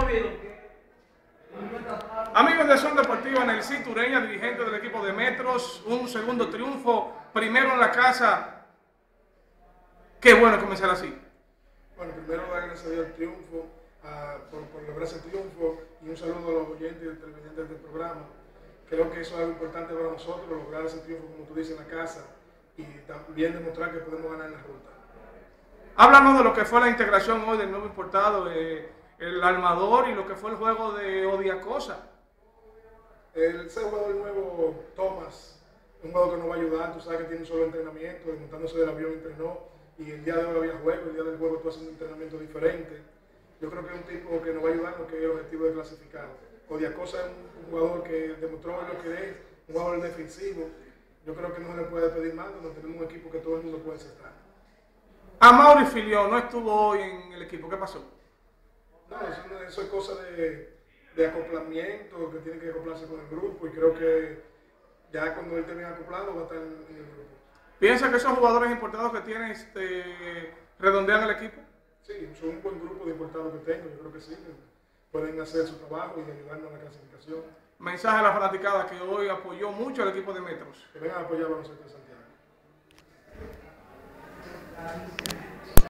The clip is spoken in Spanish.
Amigos de Zona Deportiva, Nelson Tureña, dirigente del equipo de Metros, un segundo triunfo, primero en la casa. Qué bueno comenzar así. Bueno, primero dar gracias a Dios el triunfo, por lograr ese triunfo, y un saludo a los oyentes y televidentes del programa. Creo que eso es algo importante para nosotros, lograr ese triunfo, como tú dices, en la casa, y también demostrar que podemos ganar en la ruta. Háblanos de lo que fue la integración hoy del nuevo importado, el armador, y lo que fue el juego de Odiacosa. Ese jugador nuevo, Thomas, es un jugador que nos va a ayudar. Tú sabes que tiene un solo entrenamiento, desmontándose del avión entrenó, y el día de hoy había juego, el día del juego estuvo haciendo un entrenamiento diferente. Yo creo que es un tipo que nos va a ayudar en lo que es el objetivo de clasificar. Odiacosa es un jugador que demostró lo que es, un jugador defensivo. Yo creo que no se le puede pedir más, cuando tenemos un equipo que todo el mundo puede aceptar. Amaury Filión no estuvo hoy en el equipo, ¿qué pasó? No, eso es cosa de acoplamiento, que tiene que acoplarse con el grupo, y creo que ya cuando él termine acoplado va a estar en el grupo. ¿Piensa que esos jugadores importados que tiene redondean el equipo? Sí, son un buen grupo de importados que tengo, yo creo que sí, que pueden hacer su trabajo y ayudarnos a la clasificación. Mensaje a la fanaticada que hoy apoyó mucho al equipo de Metros. Que vengan a apoyar a nosotros de Santiago.